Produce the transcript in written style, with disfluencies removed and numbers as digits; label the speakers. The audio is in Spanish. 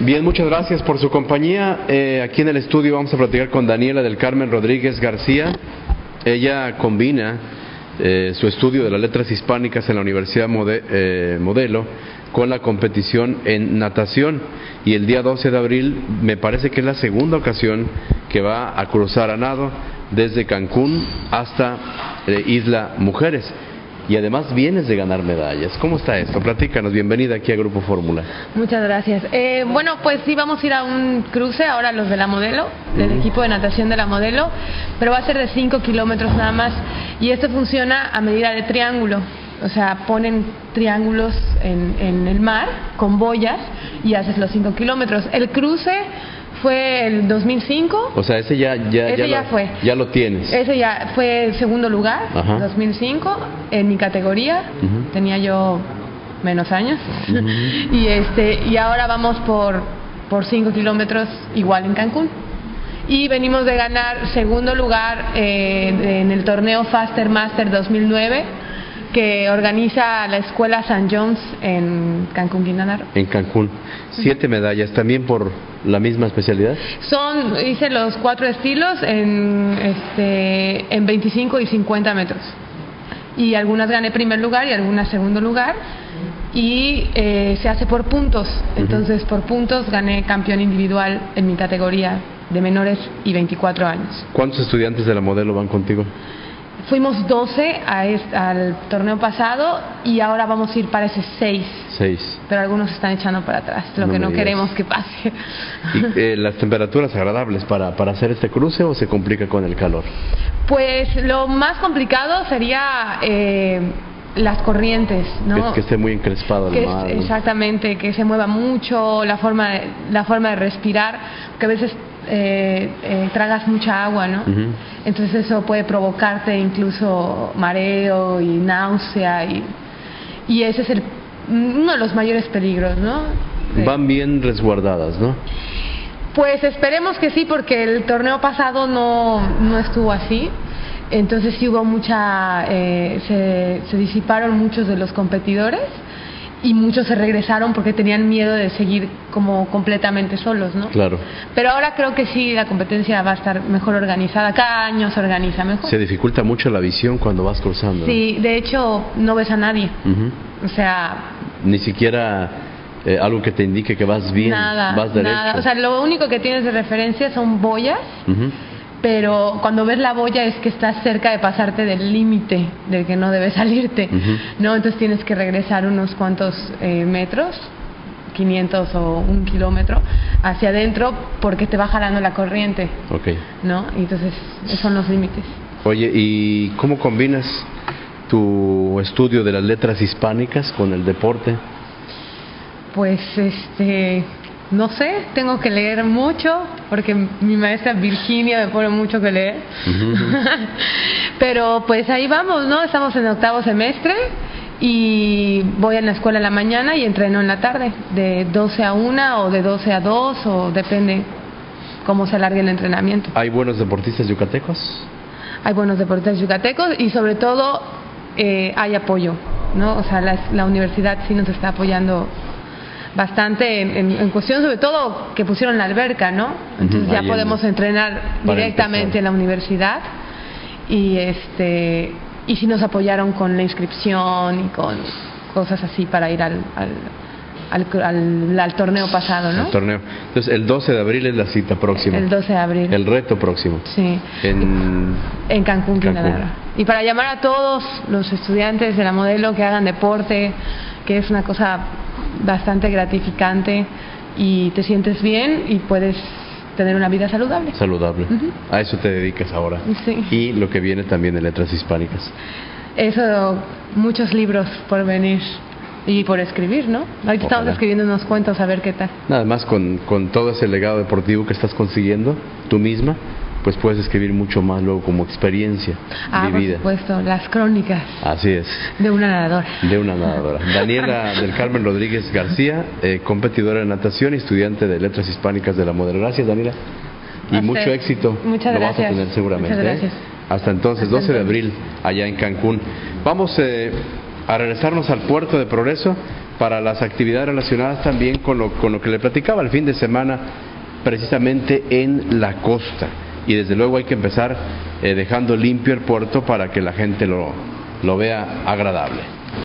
Speaker 1: Bien, muchas gracias por su compañía. Aquí en el estudio vamos a platicar con Daniela del Carmen Rodríguez García. Ella combina su estudio de las letras hispánicas en la Universidad Modelo con la competición en natación, y el día 12 de abril me parece que es la segunda ocasión que va a cruzar a nado desde Cancún hasta Isla Mujeres. Y además vienes de ganar medallas. ¿Cómo está esto? Platícanos, bienvenida aquí a Grupo Fórmula.
Speaker 2: Muchas gracias. Bueno, pues sí, vamos a ir a un cruce ahora los de la Modelo, del equipo de natación de la Modelo, pero va a ser de 5 kilómetros nada más, y esto funciona a medida de triángulo. O sea, ponen triángulos en el mar con boyas y haces los 5 kilómetros. El cruce fue el 2005.
Speaker 1: O sea, ese ya
Speaker 2: fue.
Speaker 1: Ya lo tienes.
Speaker 2: Ese ya fue segundo lugar, 2005, en mi categoría. Tenía yo menos años. Y ahora vamos por 5 kilómetros igual en Cancún. Y venimos de ganar segundo lugar en el torneo Faster Master 2009, que organiza la Escuela St. John's en Cancún, Quintana Roo.
Speaker 1: En Cancún. 7 medallas, ¿también por la misma especialidad?
Speaker 2: Hice los 4 estilos en 25 y 50 metros. Y algunas gané primer lugar y algunas segundo lugar. Y se hace por puntos. Entonces, por puntos gané campeón individual en mi categoría de menores y 24 años.
Speaker 1: ¿Cuántos estudiantes de la Modelo van contigo?
Speaker 2: Fuimos 12 al torneo pasado y ahora vamos a ir para ese 6. Pero algunos se están echando para atrás, lo que no queremos que pase.
Speaker 1: ¿Y las temperaturas agradables para hacer este cruce, o se complica con el calor?
Speaker 2: Pues lo más complicado sería las corrientes, ¿no?
Speaker 1: Es que esté muy encrespado el mar, ¿no?
Speaker 2: Exactamente, que se mueva mucho, la forma de respirar, que a veces tragas mucha agua, ¿no? Entonces eso puede provocarte incluso mareo y náusea, y ese es uno de los mayores peligros, ¿no?
Speaker 1: Van bien resguardadas, ¿no?
Speaker 2: Pues esperemos que sí, porque el torneo pasado no estuvo así. Entonces sí hubo se disiparon muchos de los competidores y muchos se regresaron porque tenían miedo de seguir como completamente solos, ¿no?
Speaker 1: Claro.
Speaker 2: Pero ahora creo que sí, la competencia va a estar mejor organizada, cada año se organiza mejor.
Speaker 1: Se dificulta mucho la visión cuando vas cruzando, ¿no?
Speaker 2: Sí, de hecho no ves a nadie. O sea,
Speaker 1: ni siquiera algo que te indique que vas bien, vas derecho.
Speaker 2: Nada. O sea, lo único que tienes de referencia son boyas. Pero cuando ves la boya es que estás cerca de pasarte del límite del que no debes salirte, ¿no? Entonces tienes que regresar unos cuantos metros, 500 o 1 kilómetro, hacia adentro, porque te va jalando la corriente, ¿no? Y entonces esos son los límites.
Speaker 1: Oye, ¿y cómo combinas tu estudio de las letras hispánicas con el deporte?
Speaker 2: Pues no sé, tengo que leer mucho, porque mi maestra Virginia me pone mucho que leer. Pero pues ahí vamos, ¿no? Estamos en 8º semestre y voy a la escuela en la mañana y entreno en la tarde, de 12 a 1 o de 12 a 2, o depende cómo se alargue el entrenamiento.
Speaker 1: ¿Hay buenos deportistas yucatecos?
Speaker 2: Hay buenos deportistas yucatecos y sobre todo hay apoyo, ¿no? O sea, la universidad sí nos está apoyando bastante en cuestión, sobre todo que pusieron la alberca, ¿no? Entonces ya podemos entrenar directamente en la universidad, y sí nos apoyaron con la inscripción y con cosas así para ir al torneo pasado, ¿no?
Speaker 1: El torneo. Entonces el 12 de abril es la cita próxima.
Speaker 2: El 12 de abril.
Speaker 1: El reto próximo.
Speaker 2: Sí. En Cancún, Quintana Roo. Y para llamar a todos los estudiantes de la Modelo que hagan deporte, que es una cosa bastante gratificante y te sientes bien y puedes tener una vida saludable. A eso te dedicas ahora. Sí.
Speaker 1: Y lo que viene también de letras hispánicas.
Speaker 2: Eso, muchos libros por venir y por escribir, ¿no? Ahorita estamos escribiendo unos cuentos, a ver qué tal.
Speaker 1: Nada más con todo ese legado deportivo que estás consiguiendo tú misma, pues puedes escribir mucho más luego como experiencia vivida.
Speaker 2: Por supuesto, las crónicas.
Speaker 1: Así es.
Speaker 2: De una nadadora.
Speaker 1: Daniela del Carmen Rodríguez García, competidora de natación y estudiante de letras hispánicas de la Modelo. Gracias, Daniela. Y mucho éxito.
Speaker 2: Muchas gracias.
Speaker 1: Lo vas a tener seguramente.
Speaker 2: Muchas gracias.
Speaker 1: Hasta entonces, 12 de abril, allá en Cancún. Vamos a regresarnos al puerto de Progreso para las actividades relacionadas también con lo que le platicaba el fin de semana, precisamente en la costa. Y desde luego hay que empezar dejando limpio el puerto para que la gente lo vea agradable.